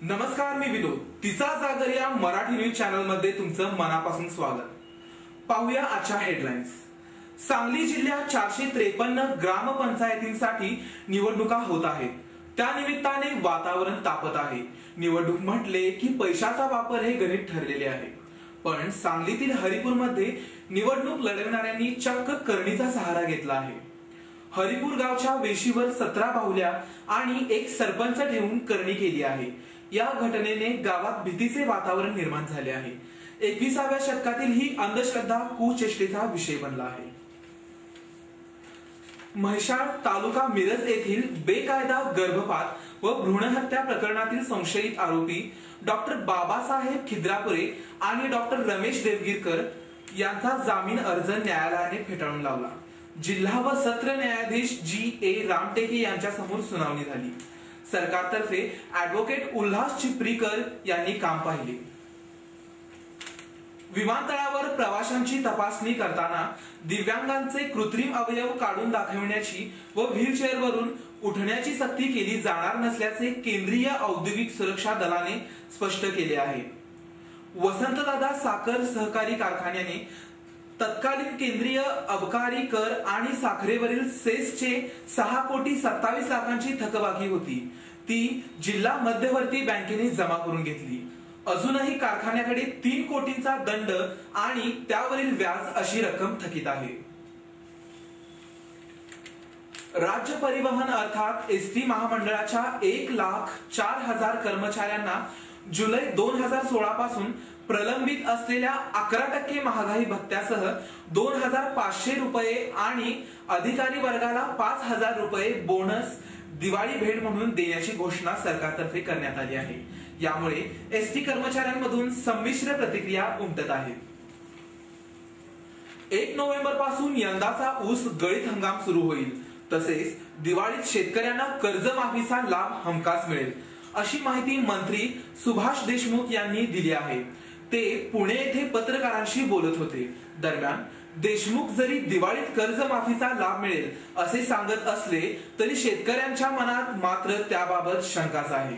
नमस्कार, मी विनोद. तिचा जागर या मराठी न्यूज चॅनल मध्ये तुमचं मनापासून स्वागत. पाहूया आजच्या हेडलाईन्स. सांगली जिल्ह्यात 453 ग्रामपंचायतींसाठी निवडणुका होत आहेत. त्या निमित्ताने वातावरण तापत आहे. निवडणूक म्हटले की पैशाचा वापर हे गणित ठरलेले आहे. पण सांगलीतील हरिपूरमध्ये निवडणूक लढवणाऱ्यांनी चक्क करणीचा सहारा घेतला आहे. हरिपूर गावच्या वेशीवर 17 बाहुल्या आणि एक सरपंच ठेवून करणी केली आहे. या घटनेने गावात भीतीचे वातावरण निर्माण झाले आहे. 21व्या शतकातील ही अंधश्रद्धा कुचेष्टेचा विषय बनला आहे. म्हैसाळ तालुका मिरज येथील बेकायदा गर्भपात व भ्रूणहत्या प्रकरणातील संशयित आरोपी डॉक्टर बाबासाहेब खिद्रापुरे आणि डॉक्टर रमेश देवगिरकर यांचा जामीन अर्ज न्यायालयाने फेटाळून लावला. जिल्हा व सत्र न्यायाधीश G.A. रामटेके यांच्या समोर सुनावणी झाली. सरकारतर्फे ऍडव्होकेट उल्हास चिपरीकर यांनी काम पाहिले. विमानतळावर प्रवाशांची तपासणी करताना दिव्यांगांचे कृत्रिम अवयव काढून दाखविण्याची व व्हीलचेअरवरून उठण्याची सक्ती केली जाणार नसल्याचे केंद्रीय औद्योगिक सुरक्षा दलाने स्पष्ट केले आहे. वसंतदादा साखर सहकारी कारखान्याने तत्कालीन केंद्रीय अबकारी कर आणि साखरेवरील सेसचे 6,27,00,000ची थकबाकी होती. ती जिल्हा मध्यवर्ती बँकेने जमा करून घेतली. अजूनही कारखान्याकडे 3 कोटींचा दंड आणि त्यावरील व्याज अशी रक्कम थकीत आहे. राज्य परिवहन अर्थात एसटी महामंडळाच्या 1,04,000 कर्मचाऱ्यांना जुलै 2016 पासून प्रलंबित असलेल्या 11% महागाई भत्त्यासह 2,500 रुपये आणि अधिकारी वर्गाला 5,000 रुपये बोनस दिवाळी भेट म्हणून देण्याची घोषणा सरकारतर्फे करण्यात आली आहे. यामुळे एसटी कर्मचाऱ्यांमधून संमिश्र प्रतिक्रिया उमटत आहेत. 1 नोव्हेंबर पासून यंदाचा ऊस गळीत हंगाम सुरू होईल. तसेच दिवाळीत शेतकऱ्यांना कर्जमाफीचा लाभ हमखास मिळेल अशी माहिती मंत्री सुभाष देशमुख यांनी दिली आहे. ते पुणे येथे पत्रकारांशी बोलत होते. दरम्यान देशमुख जरी दिवाळीत कर्जमाफीचा लाभ मिळेल असे सांगत असले तरी शेतकऱ्यांच्या मनात मात्र त्याबाबत शंकाच आहे.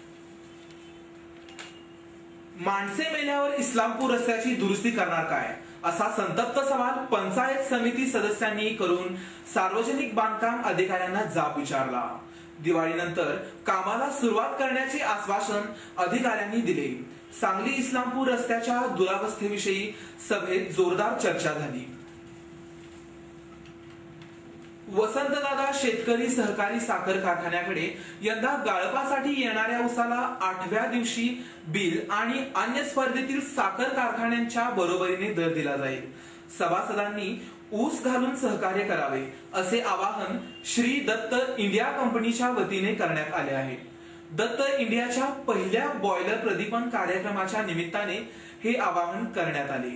माणसे मेल्यावर इस्लामपूर रस्त्याची दुरुस्ती करणार काय असा संतप्त सवाल पंचायत समिती सदस्यांनी करून सार्वजनिक बांधकाम अधिकाऱ्यांना जाब विचारला. दिवाळीनंतर कामाला सुरुवात करण्याचे आश्वासन अधिकाऱ्यांनी दिले. सांगली इस्लामपूर रस्त्याच्या दुरावस्थेविषयी सभेत जोरदार चर्चा झाली. वसंतदादा शेतकरी सहकारी साखर कारखान्याकडे यंदा गाळपासाठी येणाऱ्या ऊसाला 8व्या दिवशी बिल आणि अन्य स्पर्धेतील साखर कारखान्यांच्या बरोबरीने दर दिला जाईल. सभासदांनी ऊस घालून सहकार्य करावे असे आवाहन श्री दत्त इंडिया कंपनीच्या वतीने करण्यात आले आहे. दत्त इंडियाच्या पहिल्या बॉयलर प्रदीपन कार्यक्रमाच्या निमित्ताने हे आवाहन करण्यात आले.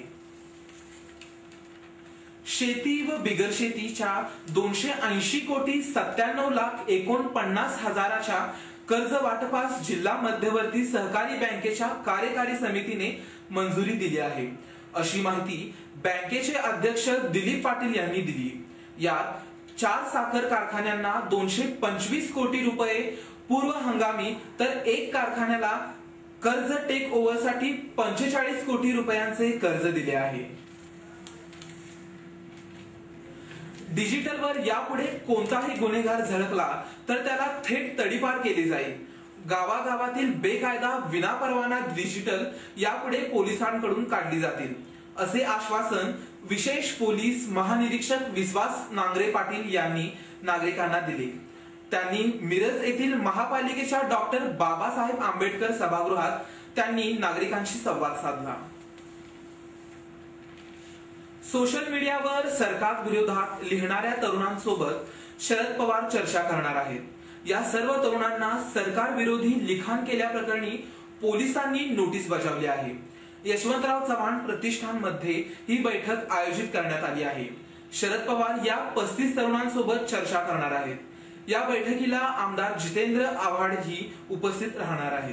शेती व बिगर शेतीच्या 280 कोटी 97,49,000च्या कर्ज वाटपास जिल्हा मध्यवर्ती सहकारी बँकेच्या कार्यकारी समितीने मंजुरी दिली आहे अशी माहिती बँकेचे अध्यक्ष दिलीप पाटील यांनी दिली. यात 4 साखर कारखान्यांना 225 कोटी रुपये पूर्व हंगामी तर 1 कारखान्याला कर्ज टेक ओव्हर साठी 45 कोटी रुपयांचे कर्ज दिले आहे. डिजिटलवर यापुढे कोणताही गुन्हेगार झळकला तर त्याला थेट तडीपार केली जाईल. गावागावातील बेकायदा विनापरवाना डिजिटल यापुढे पोलिसांकडून काढली जातील असे आश्वासन विशेष पोलीस महानिरीक्षक विश्वास नांगरे पाटील यांनी नागरिकांना दिले. त्यांनी मिरज येथील महापालिकेच्या डॉक्टर बाबासाहेब आंबेडकर सभागृहात त्यांनी नागरिकांशी संवाद साधला. सोशल मीडियावर सरकार विरोधात लिहिणाऱ्या तरुणांसोबत शरद पवार चर्चा करणार आहेत. या सर्व तरुणांना सरकार विरोधी लिखाण केल्याप्रकरणी पोलिसांनी नोटीस बजावली आहे. यशवंतराव चव्हाण प्रतिष्ठानमध्ये ही बैठक आयोजित करण्यात आली आहे. शरद पवार या 35 तरुणांसोबत चर्चा करणार आहेत. या बैठकीला आमदार जितेंद्र आव्हाडही उपस्थित राहणार आहेत.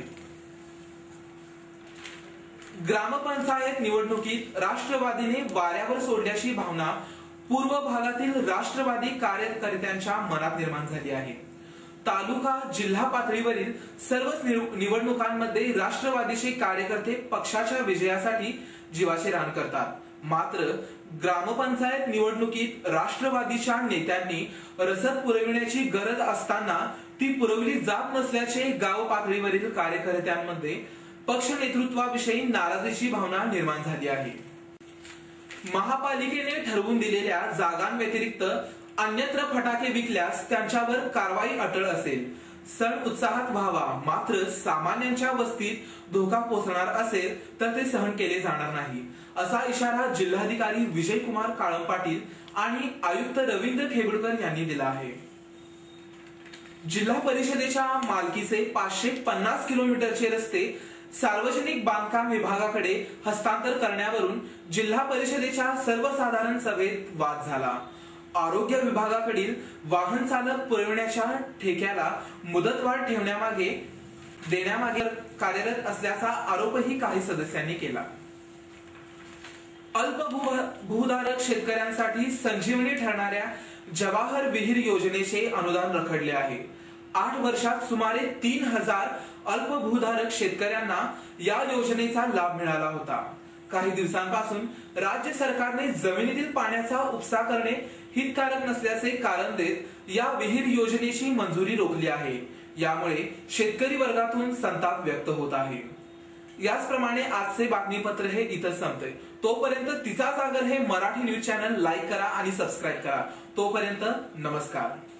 ग्रामपंचायत निवडणुकीत राष्ट्रवादीने वाऱ्यावर सोडल्याची भावना पूर्व भागातील राष्ट्रवादी कार्यकर्त्यांच्या मनात निर्माण झाली आहे. तालुका जिल्हा पातळीवरील सर्वच निवडणुकांमध्ये राष्ट्रवादीचे कार्यकर्ते पक्षाच्या विजयासाठी जीवाचे रान करतात. मात्र ग्रामपंचायत निवडणुकीत राष्ट्रवादीच्या नेत्यांनी रसद पुरविण्याची गरज असताना ती पुरवली जात नसल्याचे गाव पातळीवरील कार्यकर्त्यांमध्ये पक्ष नेतृत्वाविषयी नाराजीची भावना निर्माण झाली आहे. महापालिकेने ठरवून दिलेल्या जागांव्यतिरिक्त अन्यत्र फटाके विकल्यास त्यांच्यावर कारवाई अटळ असेल. सण उत्साहात व्हावा, मात्र सामान्यांच्या वस्तीत धोका पोहोचणार असेल तर ते सहन केले जाणार नाही, असा इशारा जिल्हाधिकारी विजयकुमार काळम पाटील आणि आयुक्त रवींद्र खेबडकर यांनी दिला आहे. जिल्हा परिषदेच्या मालकीचे 550 किलोमीटरचे रस्ते सार्वजनिक बांधकाम विभागाकडे हस्तांतर करण्यावरून जिल्हा परिषदेच्या सर्वसाधारण सभेत वाद झाला. आरोग्य विभागाकडील वाहन चालक पुरवण्याच्या ठेक्याला मुदतवाढ देण्यामागे कार्यरत असल्याचा आरोपही काही सदस्यांनी केला. अल्पभूधारक शेतकऱ्यांसाठी संजीवनी ठरणाऱ्या जवाहर विहीर योजनेचे अनुदान रखडले आहे. 8 वर्षात सुमारे 3000 अल्पभूधारक शेतकऱ्यांना या योजनेचा लाभ मिळाला होता. काही दिवसांपासून राज्य सरकारने जमिनीतील पाण्याचा उपसा करणे हितकारक नसल्याचे कारण देत या विहीर योजनेची मंजुरी रोखली आहे. यामुळे शेतकरी वर्गातून संताप व्यक्त होत आहे. याचप्रमाणे आजचे बातमीपत्र हे इथं संपते. तोपर्यंत तिचा जागर हे मराठी न्यूज चॅनल लाईक करा आणि सबस्क्राईब करा. तोपर्यंत नमस्कार.